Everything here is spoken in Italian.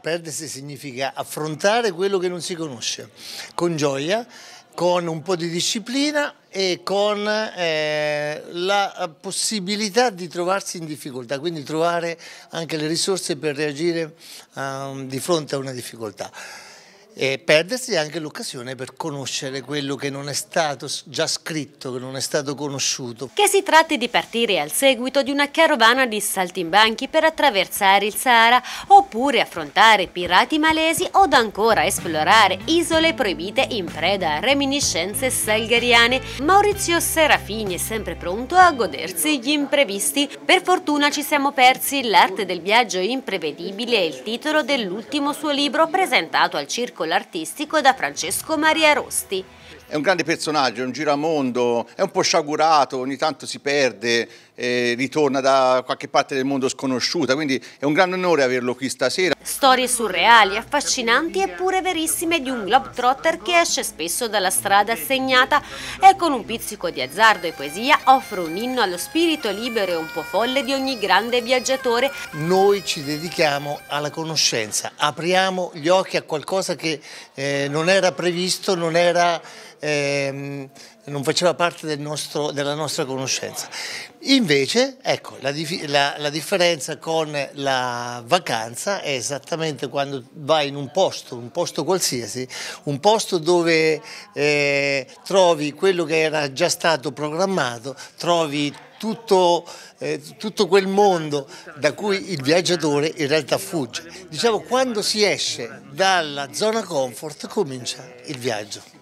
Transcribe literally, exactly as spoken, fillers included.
Perdersi significa affrontare quello che non si conosce, con gioia, con un po' di disciplina e con eh, la possibilità di trovarsi in difficoltà, quindi trovare anche le risorse per reagire uh, di fronte a una difficoltà. E perdersi è anche l'occasione per conoscere quello che non è stato già scritto, che non è stato conosciuto. Che si tratti di partire al seguito di una carovana di saltimbanchi per attraversare il Sahara, oppure affrontare pirati malesi o ancora esplorare isole proibite in preda a reminiscenze salgheriane, Maurizio Serafini è sempre pronto a godersi gli imprevisti. Per fortuna ci siamo persi l'arte del viaggio imprevedibile è il titolo dell'ultimo suo libro presentato al Circolo artistico da Francesco Maria Rosti. È un grande personaggio, è un giramondo, è un po' sciagurato, ogni tanto si perde, eh, ritorna da qualche parte del mondo sconosciuta, quindi è un grande onore averlo qui stasera. Storie surreali, affascinanti eppure verissime di un globetrotter che esce spesso dalla strada segnata e con un pizzico di azzardo e poesia offre un inno allo spirito libero e un po' folle di ogni grande viaggiatore. Noi ci dedichiamo alla conoscenza, apriamo gli occhi a qualcosa che eh, non era previsto, non era... Ehm, non faceva parte del nostro, della nostra conoscenza. Invece, ecco, la, la, la differenza con la vacanza è esattamente quando vai in un posto, un posto qualsiasi, un posto dove eh, trovi quello che era già stato programmato, trovi tutto, eh, tutto quel mondo da cui il viaggiatore in realtà fugge. Diciamo, quando si esce dalla zona comfort comincia il viaggio.